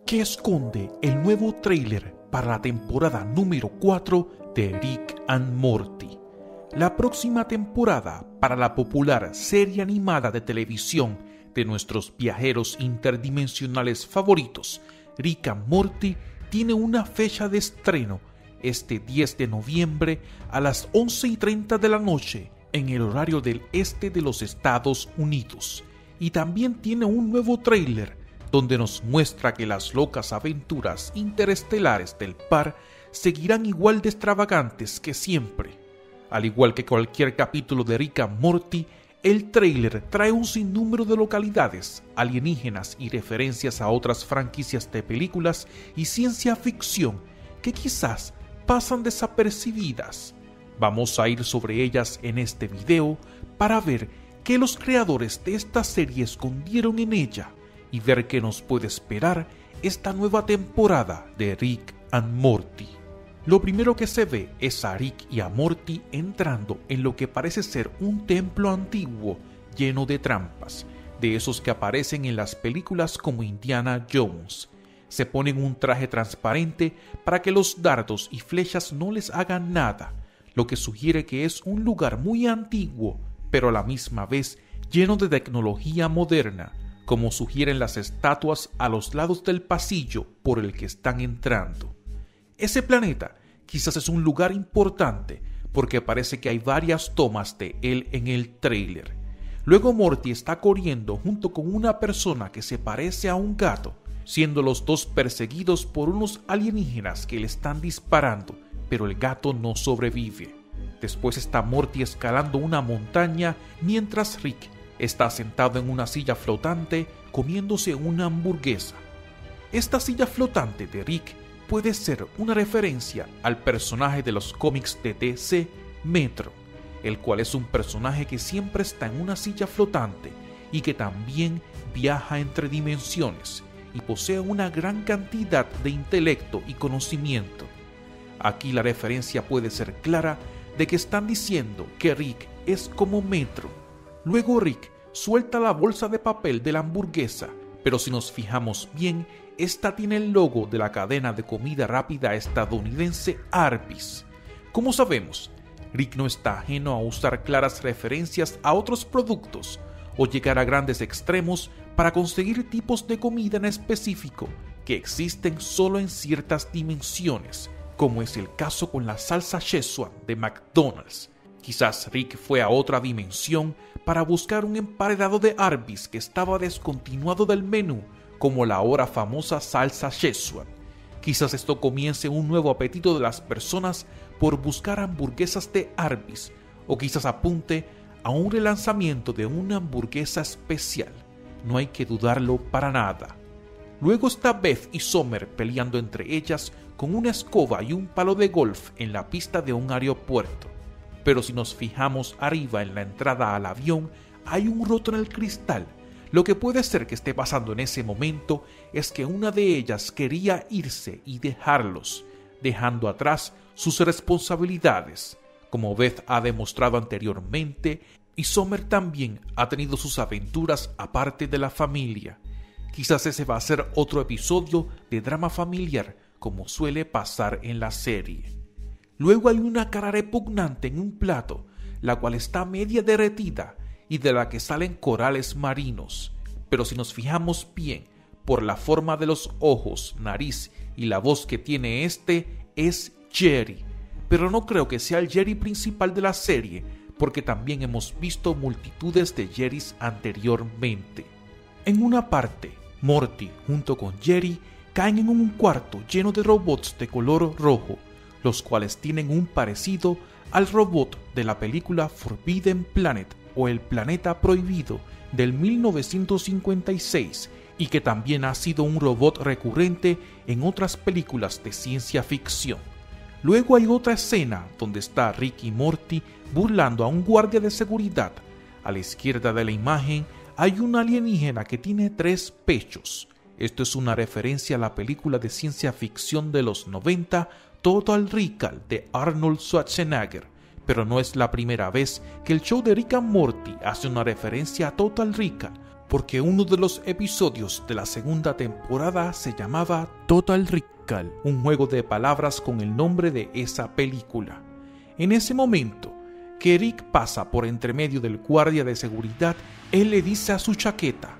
¿Qué esconde el nuevo tráiler para la temporada número 4 de Rick and Morty? La próxima temporada para la popular serie animada de televisión de nuestros viajeros interdimensionales favoritos, Rick and Morty, tiene una fecha de estreno este 10 de noviembre a las 11:30 de la noche en el horario del este de los Estados Unidos. Y también tiene un nuevo tráiler donde nos muestra que las locas aventuras interestelares del par seguirán igual de extravagantes que siempre. Al igual que cualquier capítulo de Rick and Morty, el tráiler trae un sinnúmero de localidades alienígenas y referencias a otras franquicias de películas y ciencia ficción que quizás pasan desapercibidas. Vamos a ir sobre ellas en este video para ver qué los creadores de esta serie escondieron en ella y ver qué nos puede esperar esta nueva temporada de Rick and Morty. Lo primero que se ve es a Rick y a Morty entrando en lo que parece ser un templo antiguo lleno de trampas, de esos que aparecen en las películas como Indiana Jones. Se ponen un traje transparente para que los dardos y flechas no les hagan nada, lo que sugiere que es un lugar muy antiguo, pero a la misma vez lleno de tecnología moderna, como sugieren las estatuas a los lados del pasillo por el que están entrando. Ese planeta quizás es un lugar importante porque parece que hay varias tomas de él en el tráiler. Luego Morty está corriendo junto con una persona que se parece a un gato, siendo los dos perseguidos por unos alienígenas que le están disparando, pero el gato no sobrevive. Después está Morty escalando una montaña mientras Rick está sentado en una silla flotante comiéndose una hamburguesa. Esta silla flotante de Rick puede ser una referencia al personaje de los cómics de DC, Metro, el cual es un personaje que siempre está en una silla flotante y que también viaja entre dimensiones y posee una gran cantidad de intelecto y conocimiento. Aquí la referencia puede ser clara de que están diciendo que Rick es como Metro. Luego Rick suelta la bolsa de papel de la hamburguesa, pero si nos fijamos bien, esta tiene el logo de la cadena de comida rápida estadounidense Arby's. Como sabemos, Rick no está ajeno a usar claras referencias a otros productos o llegar a grandes extremos para conseguir tipos de comida en específico que existen solo en ciertas dimensiones, como es el caso con la salsa Szechuan de McDonald's. Quizás Rick fue a otra dimensión para buscar un emparedado de Arby's que estaba descontinuado del menú, como la ahora famosa salsa Szechuan. Quizás esto comience un nuevo apetito de las personas por buscar hamburguesas de Arby's, o quizás apunte a un relanzamiento de una hamburguesa especial. No hay que dudarlo para nada. Luego está Beth y Summer peleando entre ellas con una escoba y un palo de golf en la pista de un aeropuerto. Pero si nos fijamos arriba en la entrada al avión, hay un roto en el cristal. Lo que puede ser que esté pasando en ese momento es que una de ellas quería irse y dejarlos, dejando atrás sus responsabilidades. Como Beth ha demostrado anteriormente, y Summer también ha tenido sus aventuras aparte de la familia. Quizás ese va a ser otro episodio de drama familiar, como suele pasar en la serie. Luego hay una cara repugnante en un plato, la cual está media derretida y de la que salen corales marinos. Pero si nos fijamos bien, por la forma de los ojos, nariz y la voz que tiene es Jerry. Pero no creo que sea el Jerry principal de la serie, porque también hemos visto multitudes de Jerrys anteriormente. En una parte, Morty junto con Jerry caen en un cuarto lleno de robots de color rojo, los cuales tienen un parecido al robot de la película Forbidden Planet o El Planeta Prohibido del 1956 y que también ha sido un robot recurrente en otras películas de ciencia ficción. Luego hay otra escena donde está Rick y Morty burlando a un guardia de seguridad. A la izquierda de la imagen hay un alienígena que tiene 3 pechos. Esto es una referencia a la película de ciencia ficción de los 90 Total Recall de Arnold Schwarzenegger, pero no es la primera vez que el show de Rick and Morty hace una referencia a Total Recall, porque uno de los episodios de la segunda temporada se llamaba Total Recall, un juego de palabras con el nombre de esa película. En ese momento, que Rick pasa por entre medio del guardia de seguridad, él le dice a su chaqueta,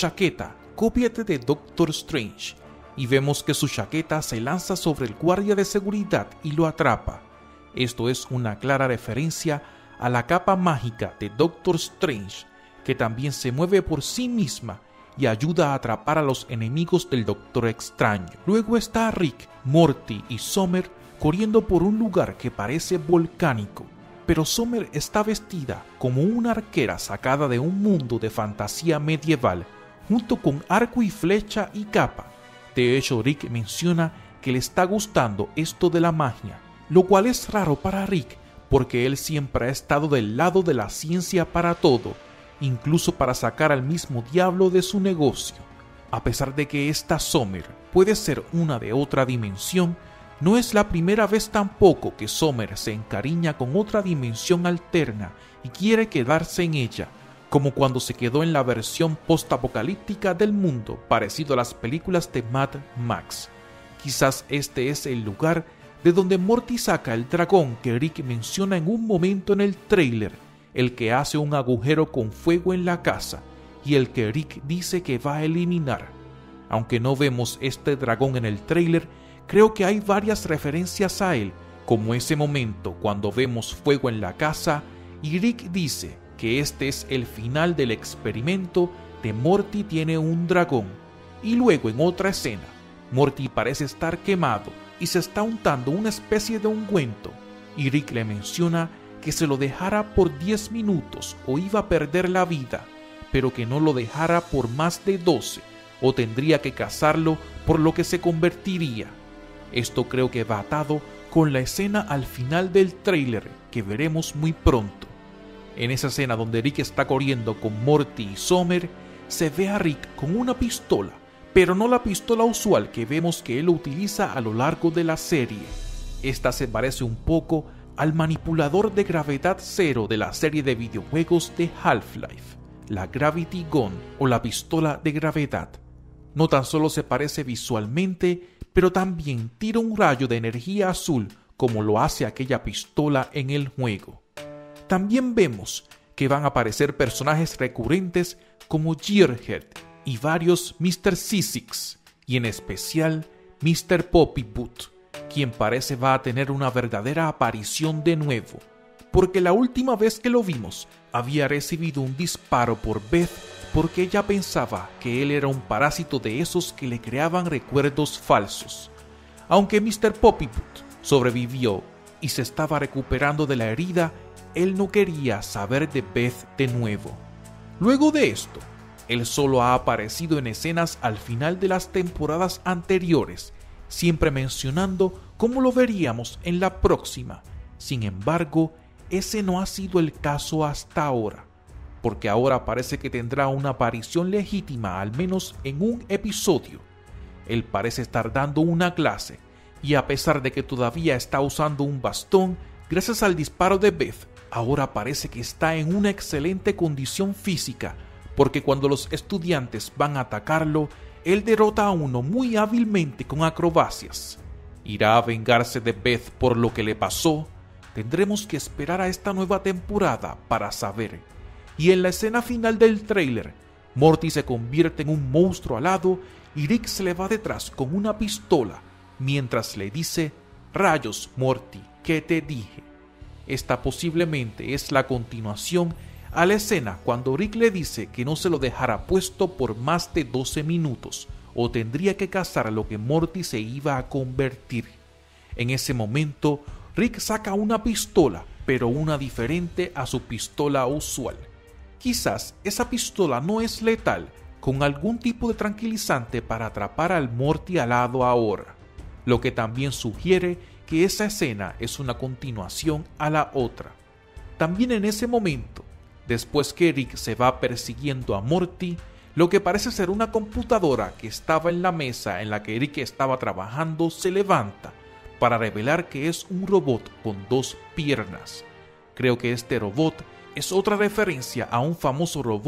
cópiate de Doctor Strange, y vemos que su chaqueta se lanza sobre el guardia de seguridad y lo atrapa. Esto es una clara referencia a la capa mágica de Doctor Strange, que también se mueve por sí misma y ayuda a atrapar a los enemigos del Doctor Extraño. Luego está Rick, Morty y Summer corriendo por un lugar que parece volcánico, pero Summer está vestida como una arquera sacada de un mundo de fantasía medieval, junto con arco y flecha y capa. De hecho, Rick menciona que le está gustando esto de la magia, lo cual es raro para Rick, porque él siempre ha estado del lado de la ciencia para todo, incluso para sacar al mismo diablo de su negocio. A pesar de que esta Summer puede ser una de otra dimensión, no es la primera vez tampoco que Summer se encariña con otra dimensión alterna y quiere quedarse en ella, como cuando se quedó en la versión post-apocalíptica del mundo, parecido a las películas de Mad Max. Quizás este es el lugar de donde Morty saca el dragón que Rick menciona en un momento en el tráiler, el que hace un agujero con fuego en la casa y el que Rick dice que va a eliminar. Aunque no vemos este dragón en el tráiler, creo que hay varias referencias a él, como ese momento cuando vemos fuego en la casa y Rick dice que este es el final del experimento de Morty tiene un dragón. Y luego en otra escena, Morty parece estar quemado y se está untando una especie de ungüento y Rick le menciona que se lo dejara por 10 minutos o iba a perder la vida, pero que no lo dejara por más de 12 o tendría que cazarlo por lo que se convertiría. Esto creo que va atado con la escena al final del tráiler que veremos muy pronto. En esa escena donde Rick está corriendo con Morty y Summer, se ve a Rick con una pistola, pero no la pistola usual que vemos que él utiliza a lo largo de la serie. Esta se parece un poco al manipulador de gravedad cero de la serie de videojuegos de Half-Life, la Gravity Gun o la pistola de gravedad. No tan solo se parece visualmente, pero también tira un rayo de energía azul como lo hace aquella pistola en el juego. También vemos que van a aparecer personajes recurrentes como Gearhead y varios Mr. Sissix, y en especial Mr. Poppyboot, quien parece va a tener una verdadera aparición de nuevo, porque la última vez que lo vimos había recibido un disparo por Beth porque ella pensaba que él era un parásito de esos que le creaban recuerdos falsos. Aunque Mr. Poppyboot sobrevivió y se estaba recuperando de la herida, él no quería saber de Beth de nuevo. Luego de esto, él solo ha aparecido en escenas al final de las temporadas anteriores, siempre mencionando cómo lo veríamos en la próxima. Sin embargo, ese no ha sido el caso hasta ahora, porque ahora parece que tendrá una aparición legítima al menos en un episodio. Él parece estar dando una clase, y a pesar de que todavía está usando un bastón, gracias al disparo de Beth, ahora parece que está en una excelente condición física, porque cuando los estudiantes van a atacarlo, él derrota a uno muy hábilmente con acrobacias. ¿Irá a vengarse de Beth por lo que le pasó? Tendremos que esperar a esta nueva temporada para saber. Y en la escena final del tráiler, Morty se convierte en un monstruo alado y Rick se le va detrás con una pistola, mientras le dice: «Rayos, Morty, ¿qué te dije?». Esta posiblemente es la continuación a la escena cuando Rick le dice que no se lo dejara puesto por más de 12 minutos o tendría que cazar a lo que Morty se iba a convertir. En ese momento, Rick saca una pistola, pero una diferente a su pistola usual. Quizás esa pistola no es letal, con algún tipo de tranquilizante para atrapar al Morty alado ahora, lo que también sugiere que esa escena es una continuación a la otra. También en ese momento, después que Rick se va persiguiendo a Morty, lo que parece ser una computadora que estaba en la mesa en la que Rick estaba trabajando se levanta para revelar que es un robot con 2 piernas. Creo que este robot es otra referencia a un famoso robot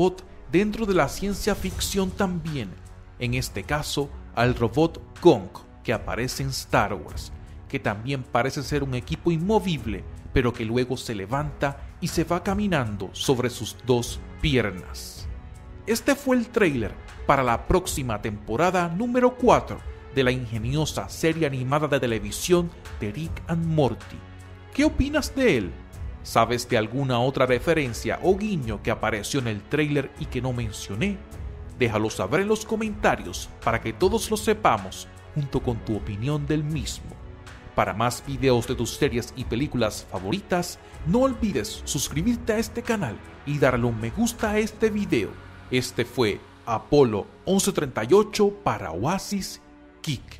dentro de la ciencia ficción también, en este caso al robot Gonk que aparece en Star Wars, que también parece ser un equipo inmovible, pero que luego se levanta y se va caminando sobre sus dos piernas. Este fue el tráiler para la próxima temporada número 4 de la ingeniosa serie animada de televisión de Rick and Morty. ¿Qué opinas de él? ¿Sabes de alguna otra referencia o guiño que apareció en el tráiler y que no mencioné? Déjalo saber en los comentarios para que todos lo sepamos junto con tu opinión del mismo. Para más videos de tus series y películas favoritas, no olvides suscribirte a este canal y darle un me gusta a este video. Este fue Apolo 1138 para Oasis Geek.